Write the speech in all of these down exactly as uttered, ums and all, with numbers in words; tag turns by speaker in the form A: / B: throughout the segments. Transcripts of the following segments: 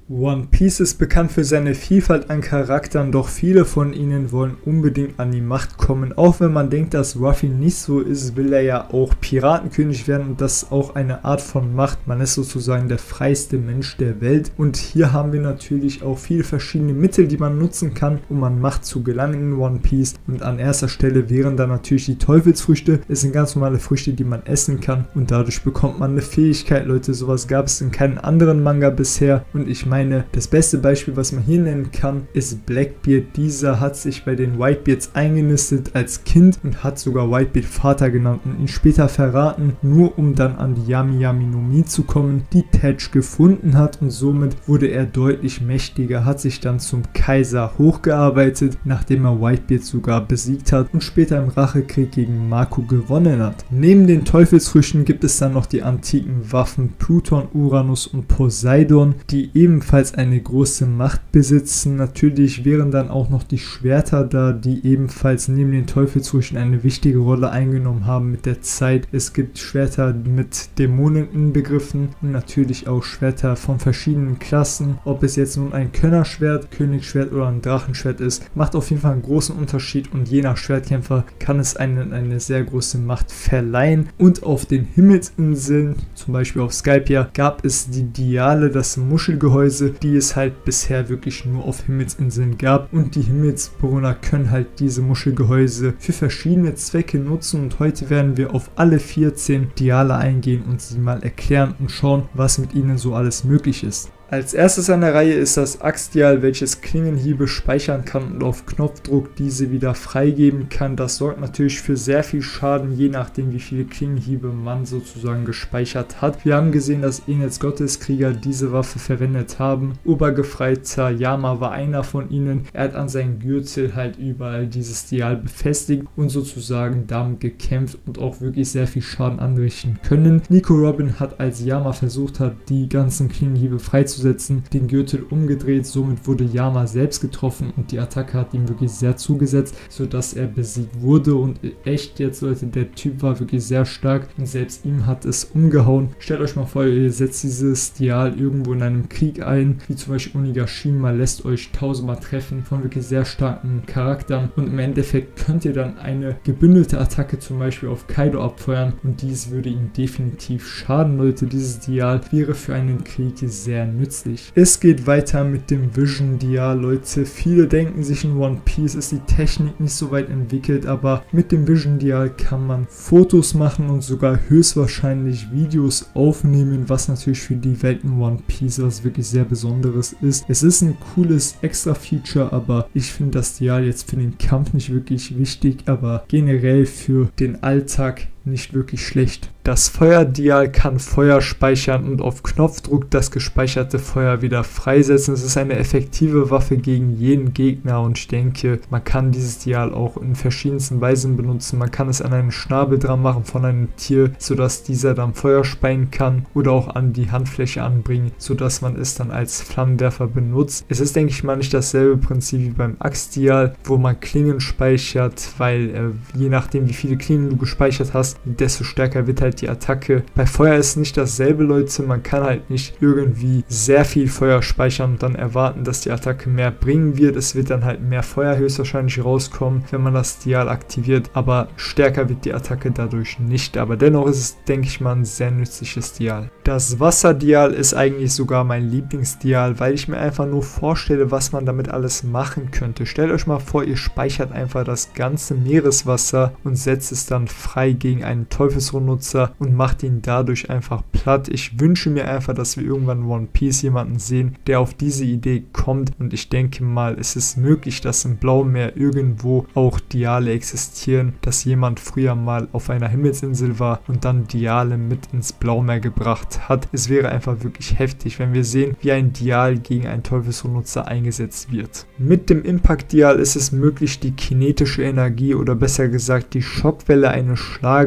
A: One Piece ist bekannt für seine Vielfalt an Charakteren, doch viele von ihnen wollen unbedingt an die Macht kommen. Auch wenn man denkt, dass Ruffy nicht so ist, will er ja auch Piratenkönig werden und das ist auch eine Art von Macht. Man ist sozusagen der freiste Mensch der Welt und hier haben wir natürlich auch viele verschiedene Mittel, die man nutzen kann, um an Macht zu gelangen in One Piece. Und an erster Stelle wären dann natürlich die Teufelsfrüchte. Es sind ganz normale Früchte, die man essen kann und dadurch bekommt man eine Fähigkeit. Leute, sowas gab es in keinem anderen Manga bisher und ich meine, meine, das beste Beispiel, was man hier nennen kann, ist Blackbeard. Dieser hat sich bei den Whitebeards eingenistet als Kind und hat sogar Whitebeard Vater genannt und ihn später verraten, nur um dann an die Yami Yami no Mi zu kommen, die Tetch gefunden hat und somit wurde er deutlich mächtiger, hat sich dann zum Kaiser hochgearbeitet, nachdem er Whitebeard sogar besiegt hat und später im Rachekrieg gegen Mako gewonnen hat. Neben den Teufelsfrüchten gibt es dann noch die antiken Waffen Pluton, Uranus und Poseidon, die ebenfalls eine große Macht besitzen. Natürlich wären dann auch noch die Schwerter da, die ebenfalls neben den Teufelsfrüchten eine wichtige Rolle eingenommen haben mit der Zeit. Es gibt Schwerter mit Dämonen inbegriffen und natürlich auch Schwerter von verschiedenen Klassen. Ob es jetzt nun ein Könnerschwert, Königsschwert oder ein Drachenschwert ist, macht auf jeden Fall einen großen Unterschied und je nach Schwertkämpfer kann es einen eine sehr große Macht verleihen. Und auf den Himmelsinseln, zum Beispiel auf Skypiea, gab es die Diale, das Muschelgehäuse, die es halt bisher wirklich nur auf Himmelsinseln gab und die Himmelsbewohner können halt diese Muschelgehäuse für verschiedene Zwecke nutzen und heute werden wir auf alle vierzehn Diale eingehen und sie mal erklären und schauen, was mit ihnen so alles möglich ist. Als erstes an der Reihe ist das Axtdial, welches Klingenhiebe speichern kann und auf Knopfdruck diese wieder freigeben kann. Das sorgt natürlich für sehr viel Schaden, je nachdem wie viele Klingenhiebe man sozusagen gespeichert hat. Wir haben gesehen, dass Enels Gotteskrieger diese Waffe verwendet haben. Obergefreiter Yama war einer von ihnen. Er hat an seinem Gürtel halt überall dieses Dial befestigt und sozusagen damit gekämpft und auch wirklich sehr viel Schaden anrichten können. Nico Robin hat, als Yama versucht hat, die ganzen Klingenhiebe freizusetzen, den Gürtel umgedreht, somit wurde Yama selbst getroffen und die Attacke hat ihm wirklich sehr zugesetzt, sodass er besiegt wurde und echt jetzt Leute, der Typ war wirklich sehr stark und selbst ihm hat es umgehauen. Stellt euch mal vor, ihr setzt dieses Dial irgendwo in einem Krieg ein, wie zum Beispiel Onigashima, lässt euch tausendmal treffen von wirklich sehr starken Charakteren und im Endeffekt könnt ihr dann eine gebündelte Attacke zum Beispiel auf Kaido abfeuern und dies würde ihm definitiv schaden, Leute. Dieses Dial wäre für einen Krieg sehr nützlich. Es geht weiter mit dem Vision Dial, Leute. Viele denken sich, in One Piece ist die Technik nicht so weit entwickelt, aber mit dem Vision Dial kann man Fotos machen und sogar höchstwahrscheinlich Videos aufnehmen, was natürlich für die Welt in One Piece was wirklich sehr Besonderes ist. Es ist ein cooles Extra-Feature, aber ich finde das Dial jetzt für den Kampf nicht wirklich wichtig, aber generell für den Alltag nicht wirklich schlecht. Das Feuerdial kann Feuer speichern und auf Knopfdruck das gespeicherte Feuer wieder freisetzen. Es ist eine effektive Waffe gegen jeden Gegner und ich denke, man kann dieses Dial auch in verschiedensten Weisen benutzen. Man kann es an einen Schnabel dran machen von einem Tier, sodass dieser dann Feuer speien kann oder auch an die Handfläche anbringen, sodass man es dann als Flammenwerfer benutzt. Es ist, denke ich mal, nicht dasselbe Prinzip wie beim Axtdial, wo man Klingen speichert, weil äh, je nachdem wie viele Klingen du gespeichert hast, desto stärker wird halt die Attacke. Bei Feuer ist nicht dasselbe, Leute. Man kann halt nicht irgendwie sehr viel Feuer speichern und dann erwarten, dass die Attacke mehr bringen wird. Es wird dann halt mehr Feuer höchstwahrscheinlich rauskommen, wenn man das Dial aktiviert, aber stärker wird die Attacke dadurch nicht. Aber dennoch ist es, denke ich mal, ein sehr nützliches Dial. Das Wasserdial ist eigentlich sogar mein Lieblingsdial, weil ich mir einfach nur vorstelle, was man damit alles machen könnte. Stellt euch mal vor, ihr speichert einfach das ganze Meereswasser und setzt es dann frei gegen einen Teufelsrundnutzer und macht ihn dadurch einfach platt. Ich wünsche mir einfach, dass wir irgendwann in One Piece jemanden sehen, der auf diese Idee kommt und ich denke mal, es ist möglich, dass im Blaumeer irgendwo auch Diale existieren, dass jemand früher mal auf einer Himmelsinsel war und dann Diale mit ins Blaumeer gebracht hat. Es wäre einfach wirklich heftig, wenn wir sehen, wie ein Dial gegen einen Teufelsrundnutzer eingesetzt wird. Mit dem Impact Dial ist es möglich, die kinetische Energie oder besser gesagt die Schockwelle eines Schlages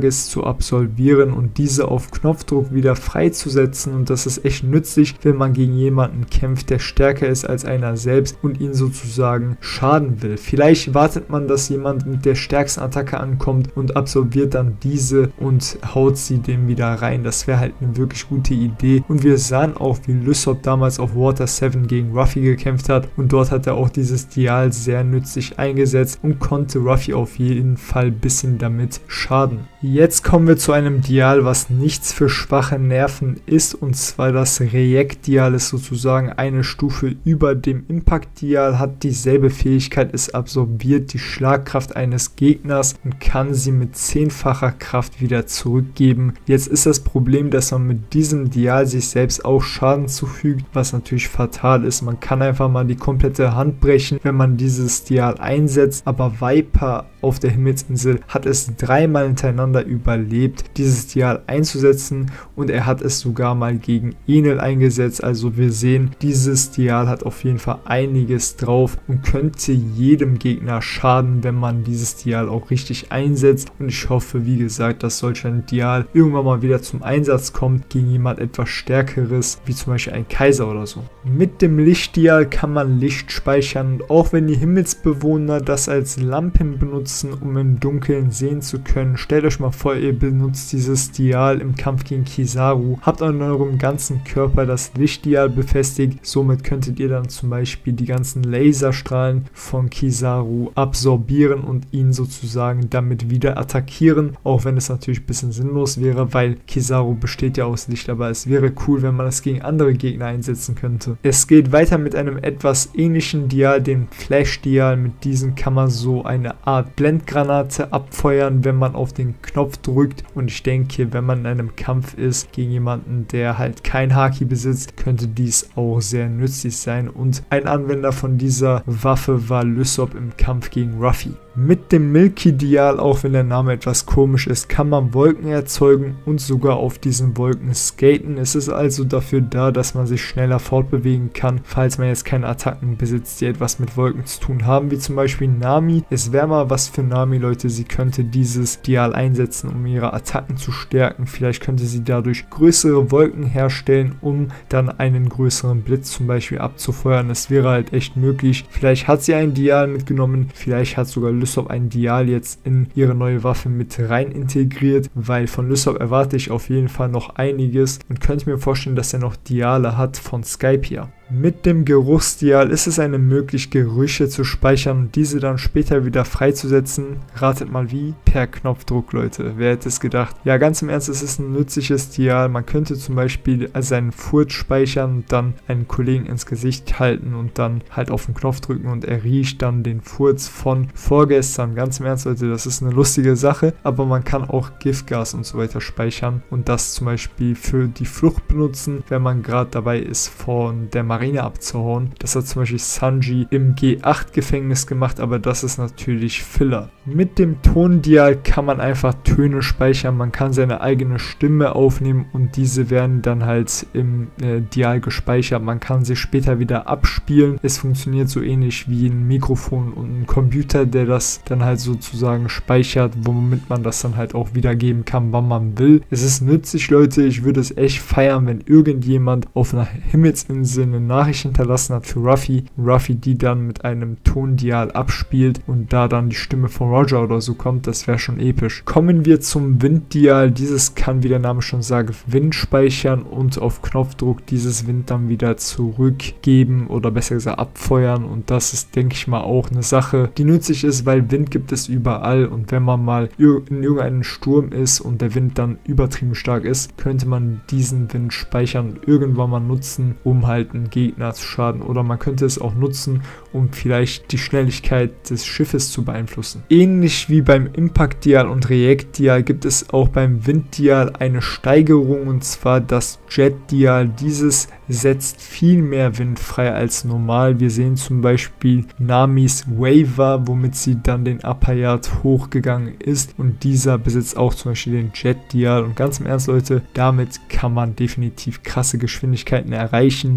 A: Tages zu absolvieren und diese auf Knopfdruck wieder freizusetzen, und das ist echt nützlich, wenn man gegen jemanden kämpft, der stärker ist als einer selbst und ihn sozusagen schaden will. Vielleicht wartet man, dass jemand mit der stärksten Attacke ankommt und absolviert dann diese und haut sie dem wieder rein. Das wäre halt eine wirklich gute Idee, und wir sahen auch, wie Lysop damals auf Water sieben gegen Ruffy gekämpft hat, und dort hat er auch dieses Dial sehr nützlich eingesetzt und konnte Ruffy auf jeden Fall ein bisschen damit schaden. Jetzt kommen wir zu einem Dial, was nichts für schwache Nerven ist, und zwar das React-Dial ist sozusagen eine Stufe über dem Impact-Dial, hat dieselbe Fähigkeit, es absorbiert die Schlagkraft eines Gegners und kann sie mit zehnfacher Kraft wieder zurückgeben. Jetzt ist das Problem, dass man mit diesem Dial sich selbst auch Schaden zufügt, was natürlich fatal ist. Man kann einfach mal die komplette Hand brechen, wenn man dieses Dial einsetzt, aber Viper auf der Himmelsinsel hat es dreimal hintereinander überlebt, dieses Dial einzusetzen, und er hat es sogar mal gegen Enel eingesetzt. Also wir sehen, dieses Dial hat auf jeden Fall einiges drauf und könnte jedem Gegner schaden, wenn man dieses Dial auch richtig einsetzt, und ich hoffe, wie gesagt, dass solch ein Dial irgendwann mal wieder zum Einsatz kommt gegen jemand etwas Stärkeres, wie zum Beispiel ein Kaiser oder so. Mit dem Lichtdial kann man Licht speichern, und auch wenn die Himmelsbewohner das als Lampen benutzen, um im Dunkeln sehen zu können, stellt euch mal vor, ihr benutzt dieses Dial im Kampf gegen Kizaru, habt an eurem ganzen Körper das Lichtdial befestigt, somit könntet ihr dann zum Beispiel die ganzen Laserstrahlen von Kizaru absorbieren und ihn sozusagen damit wieder attackieren, auch wenn es natürlich ein bisschen sinnlos wäre, weil Kizaru besteht ja aus Licht, aber es wäre cool, wenn man es gegen andere Gegner einsetzen könnte. Es geht weiter mit einem etwas ähnlichen Dial, dem Flash-Dial. Mit diesem kann man so eine Art Blendgranate abfeuern, wenn man auf den Knopf drückt, und ich denke, wenn man in einem Kampf ist gegen jemanden, der halt kein Haki besitzt, könnte dies auch sehr nützlich sein, und ein Anwender von dieser Waffe war Lysop im Kampf gegen Ruffy. Mit dem Milky-Dial, auch wenn der Name etwas komisch ist, kann man Wolken erzeugen und sogar auf diesen Wolken skaten. Es ist also dafür da, dass man sich schneller fortbewegen kann, falls man jetzt keine Attacken besitzt, die etwas mit Wolken zu tun haben, wie zum Beispiel Nami. Es wäre mal was für Nami, Leute. Sie könnte dieses Dial einsetzen, um ihre Attacken zu stärken. Vielleicht könnte sie dadurch größere Wolken herstellen, um dann einen größeren Blitz zum Beispiel abzufeuern. Es wäre halt echt möglich. Vielleicht hat sie ein Dial mitgenommen, vielleicht hat sogar Lysop ein Dial jetzt in ihre neue Waffe mit rein integriert, weil von Lysop erwarte ich auf jeden Fall noch einiges und könnte mir vorstellen, dass er noch Diale hat von Skypiea. Mit dem Geruchsdial ist es eine Möglichkeit, Gerüche zu speichern und diese dann später wieder freizusetzen. Ratet mal wie? Per Knopfdruck, Leute. Wer hätte es gedacht? Ja, ganz im Ernst, es ist ein nützliches Dial. Man könnte zum Beispiel seinen Furz speichern und dann einen Kollegen ins Gesicht halten und dann halt auf den Knopf drücken und er riecht dann den Furz von vorgestern. Ganz im Ernst, Leute, das ist eine lustige Sache, aber man kann auch Giftgas und so weiter speichern und das zum Beispiel für die Flucht benutzen, wenn man gerade dabei ist, von der Marine abzuhauen. Das hat zum Beispiel Sanji im G acht Gefängnis gemacht, aber das ist natürlich Filler. Mit dem Tondial kann man einfach Töne speichern, man kann seine eigene Stimme aufnehmen und diese werden dann halt im äh, Dial gespeichert. Man kann sie später wieder abspielen. Es funktioniert so ähnlich wie ein Mikrofon und ein Computer, der das dann halt sozusagen speichert, womit man das dann halt auch wiedergeben kann, wann man will. Es ist nützlich, Leute. Ich würde es echt feiern, wenn irgendjemand auf einer Himmelsinsel eine Nachricht hinterlassen hat für Ruffy. Ruffy die dann mit einem Tondial abspielt und da dann die Stimme von Roger oder so kommt. Das wäre schon episch. Kommen wir zum Winddial. Dieses kann, wie der Name schon sagt, Wind speichern und auf Knopfdruck dieses Wind dann wieder zurückgeben oder besser gesagt abfeuern und das ist, denke ich mal, auch eine Sache, die nützlich ist, weil Wind gibt es überall und wenn man mal in irgendeinem Sturm ist und der Wind dann übertrieben stark ist, könnte man diesen Wind speichern und irgendwann mal nutzen, um halt einen Gegner zu schaden oder man könnte es auch nutzen, um vielleicht die Schnelligkeit des Schiffes zu beeinflussen. Ähnlich wie beim Impact-Dial und React-Dial gibt es auch beim Wind-Dial eine Steigerung und zwar das Jet-Dial. Dieses setzt viel mehr Wind frei als normal. Wir sehen zum Beispiel Namis Waver, womit sie dann den Upper Yard hochgegangen ist und dieser besitzt auch zum Beispiel den Jet-Dial und ganz im Ernst, Leute, damit kann man definitiv krasse Geschwindigkeiten erreichen und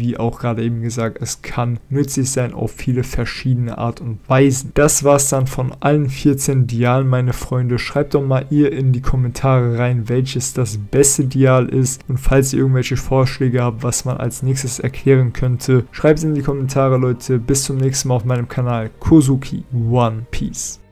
A: wie auch gerade eben gesagt, es kann nützlich sein auf viele verschiedene Art und Weisen. Das war's dann von allen vierzehn Dialen, meine Freunde. Schreibt doch mal ihr in die Kommentare rein, welches das beste Dial ist, und falls ihr irgendwelche Vorschläge habt, was man als nächstes erklären könnte, schreibt es in die Kommentare, Leute. Bis zum nächsten Mal auf meinem Kanal. Kozuki One Piece.